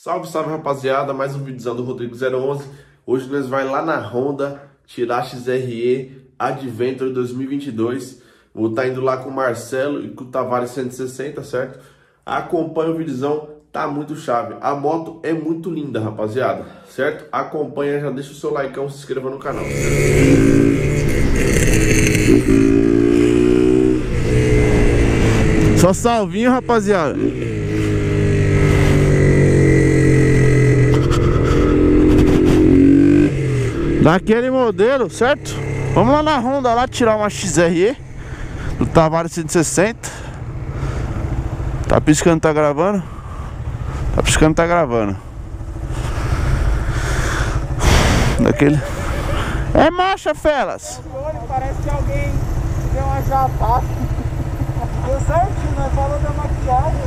Salve, salve rapaziada, mais um vídeozão do Rodrigo011. Hoje nós vai lá na Honda tirar XRE Adventure 2022. Vou estar indo lá com o Marcelo e com o Tavares 160, certo? Acompanha o vídeozão, tá muito chave. A moto é muito linda, rapaziada, certo? Acompanha, já deixa o seu like, se inscreva no canal, Só salvinho, rapaziada. Daquele modelo, certo? Vamos lá na Honda lá tirar uma XRE do Tavares 160. Tá piscando, tá gravando? Tá piscando, tá gravando. Daquele. É marcha, felas. Parece que alguém deu uma chapada. Deu certinho, nós falamos da maquiagem.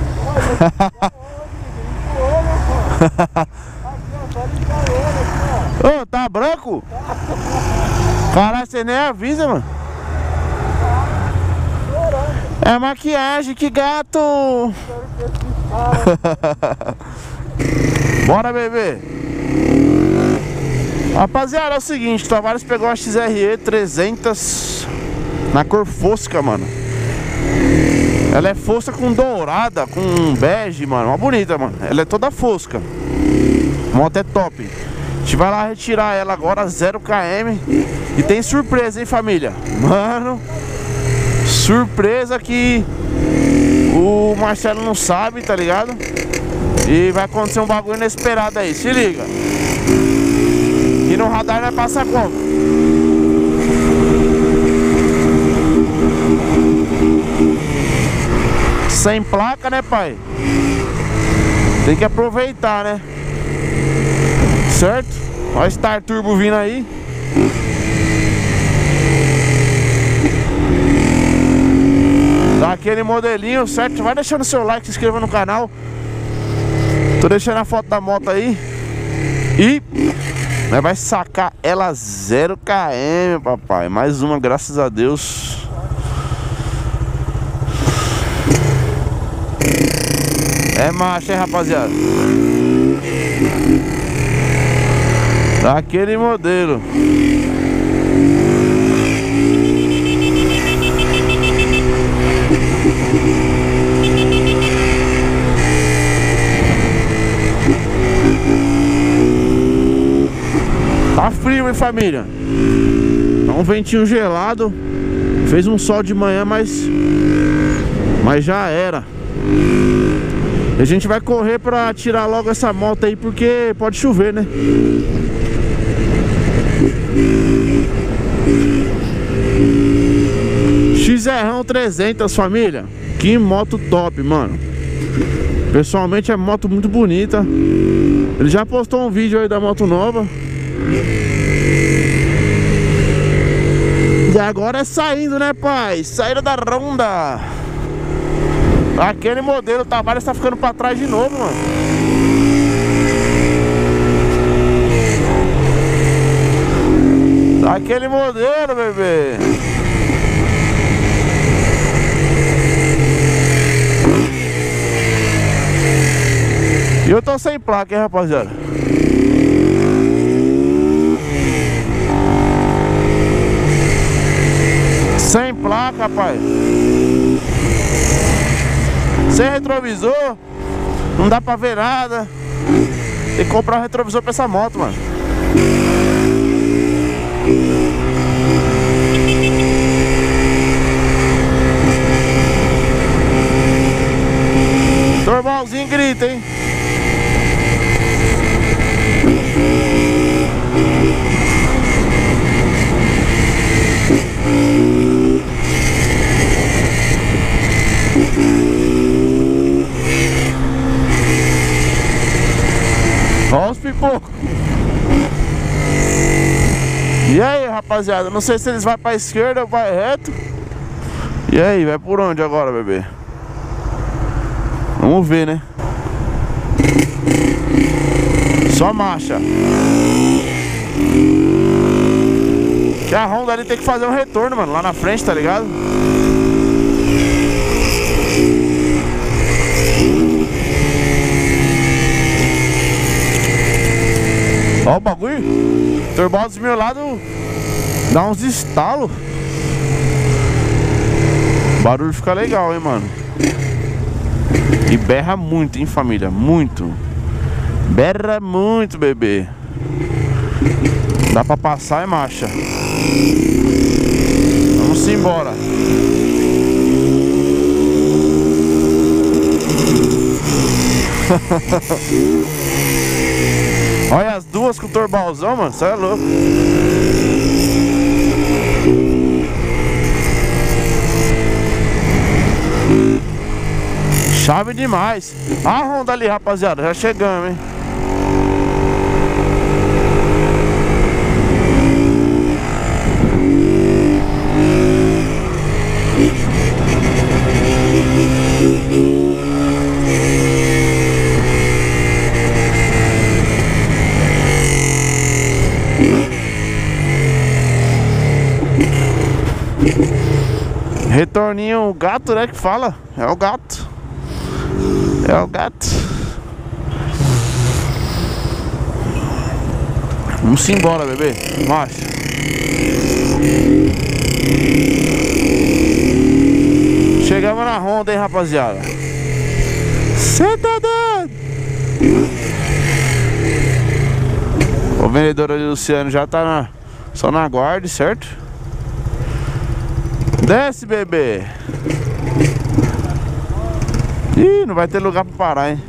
Ô, tá branco? Caralho, você nem avisa, mano. É maquiagem, que gato. Bora, bebê. Rapaziada, é o seguinte, o Tavares pegou a XRE 300 na cor fosca, mano. Ela é fosca com dourada, com bege, mano. Uma bonita, mano. Ela é toda fosca. A moto é top. A gente vai lá retirar ela agora, 0 km. E tem surpresa, hein, família? Mano, surpresa que o Marcelo não sabe, tá ligado? E vai acontecer um bagulho inesperado aí, se liga. E no radar vai passar como? Sem placa, né, pai? Tem que aproveitar, né? Certo? Olha o Star Turbo vindo aí. Daquele modelinho, certo? Vai deixando seu like, se inscreva no canal. Tô deixando a foto da moto aí. E nós vai sacar ela 0 km, papai. Mais uma, graças a Deus. É macho, hein, rapaziada? Daquele modelo. Tá frio, hein, família? Tá um ventinho gelado. Fez um sol de manhã, mas já era. A gente vai correr pra tirar logo essa moto aí, porque pode chover, né? XR 300, família. Que moto top, mano. Pessoalmente é moto muito bonita. Ele já postou um vídeo aí da moto nova. E agora é saindo, né, pai? Saída da Honda. Aquele modelo, o Tavares tá ficando pra trás de novo, mano. Aquele modelo, bebê. E eu tô sem placa, hein, rapaziada. Sem placa, pai. Sem retrovisor. Não dá pra ver nada. Tem que comprar um retrovisor pra essa moto, mano. Normalzinho grita, hein? Olha os pipocos. E aí, rapaziada? Não sei se eles vão pra esquerda ou vai reto. E aí, vai por onde agora, bebê? Vamos ver, né? Só marcha. Que a Honda ali tem que fazer um retorno, mano, lá na frente, tá ligado? Ó o bagulho. Turbal desmiolado dá uns estalos. O barulho fica legal, hein, mano. E berra muito, hein, família. Muito. Berra muito, bebê. Dá pra passar, é marcha. Vamos embora. Olha as duas com o turbalzão, mano. Você é louco. Chave demais. A Honda ali, rapaziada. Já chegamos, hein. Retorninho, o gato, né, que fala. É o gato. É o gato. Vamos embora, bebê. Marcha. Chegamos na Honda, hein, rapaziada. Cê tá doido? O vendedor ali, Luciano, já tá só na guarda, certo? Desce, bebê. Ih, não vai ter lugar pra parar, hein?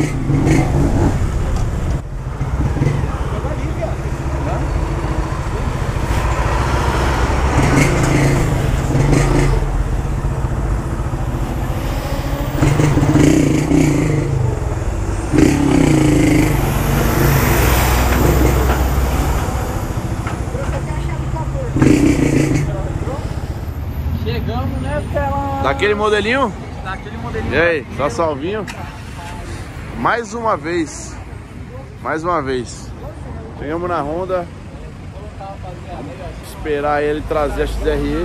Chegamos, né, Pelão? Daquele modelinho? Daquele modelinho. E aí, só salvinho? Mais uma vez. Mais uma vez. Chegamos na Honda. Vamos esperar ele trazer a XRE.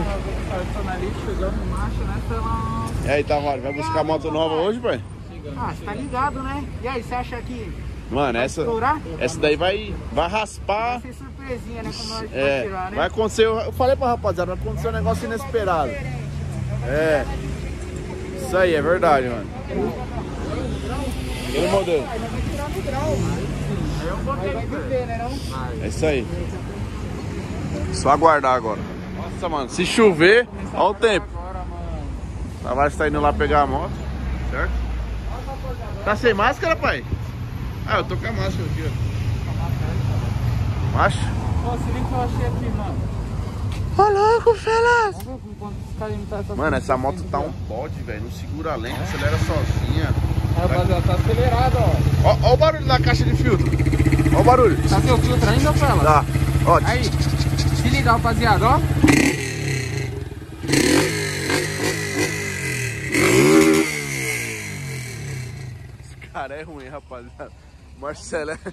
E aí, Tavares, vai buscar moto nova hoje, pai? Ah, você tá ligado, né? E aí, você acha que... Mano, essa daí vai raspar. Vai ser surpresinha, né? Como nós vamos tirar, né? Vai acontecer, eu falei pra rapaziada, vai acontecer um negócio inesperado. É. Isso aí, é verdade, mano. Aquele modelo. É isso aí. Só aguardar agora. Nossa, mano, se chover, olha o tempo. A Tavares tá indo lá pegar a moto, certo? Tá sem máscara, pai? Ah, eu tô com a máscara aqui, ó. Macho? Ó, se liga que eu achei aqui, mano. Ô, louco, Felas! Vamos ver quanto os caras tá essa. Mano, essa moto tá um bode, velho. Não segura a lenta, acelera sozinha. Rapaziada, tá acelerado, ó. Ó o barulho da caixa de filtro. Ó o barulho. Tá seu filtro ainda, Fela? Tá. Ó. Aí, se liga, rapaziada, ó. Esse cara é ruim, rapaziada. Marcelo é...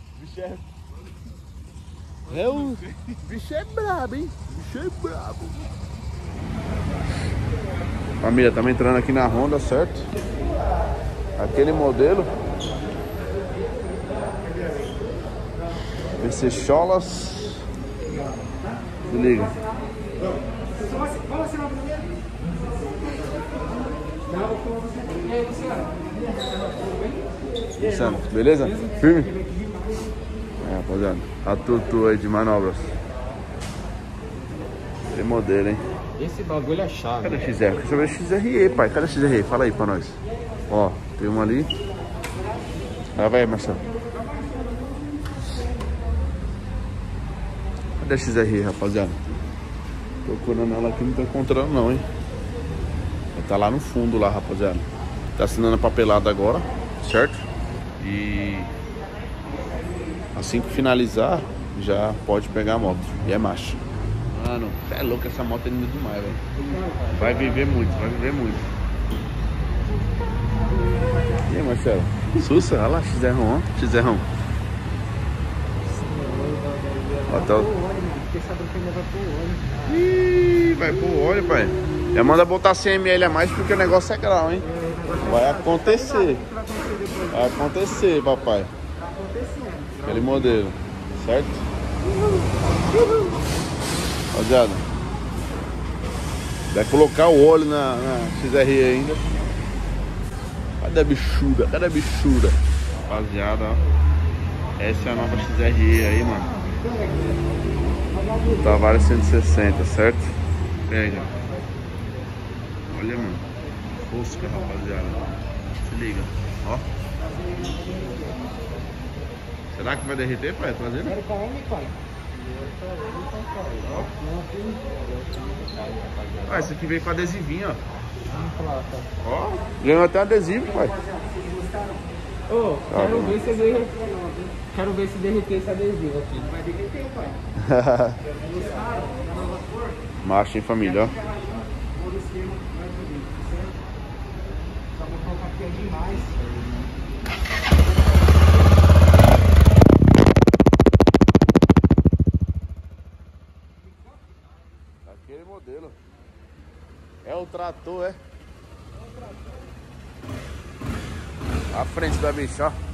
O bicho é brabo, hein? O bicho é brabo. Família, estamos entrando aqui na Honda, certo? Aquele modelo PC Cholas. Se liga. Vamos assinar primeiro? E aí, Luciano, beleza? Firme? É, rapaziada, a Tutu aí de manobras. Tem modelo, hein? Esse bagulho é chave. Cadê o XR? Quer saber o XRE, pai? Cadê o XRE? Fala aí pra nós. Ó, tem uma ali. Ah, vai aí, Marcelo. Cadê a XRE, rapaziada? Procurando ela aqui, não tô encontrando não, hein? Ela tá lá no fundo lá, rapaziada. Tá assinando a papelada agora, certo? E assim que finalizar, já pode pegar a moto. E é marcha. Mano, é louco, essa moto é linda demais, velho. Vai viver muito, vai viver muito. E aí, Marcelo? Sussa, olha lá, XR1, ó. XR1. Ó, tá... Ih, vai pro óleo, pai. Já manda botar 100 ml a mais porque o negócio é grau, hein? Vai acontecer. Vai acontecer, papai. Aquele modelo. certo? Rapaziada, vai colocar o óleo na XRE ainda. Cadê a bichuda? Cadê a bichuda? Rapaziada, ó. Essa é a nova XRE aí, mano. Tavares 160, certo? Pega. Olha, mano. Fosca, rapaziada. Se liga, ó. Será que vai derreter, pai? Trazendo? Quero para onde, pai? Ah, esse aqui veio com adesivinho, ó. Ó, ganhou até adesivo, pai. Ô, quero ver se derreter esse adesivo aqui. Vai derreter, pai. Marcha em família, ó. Demais. Aquele modelo. É o trator, é? A frente da bicha, ó.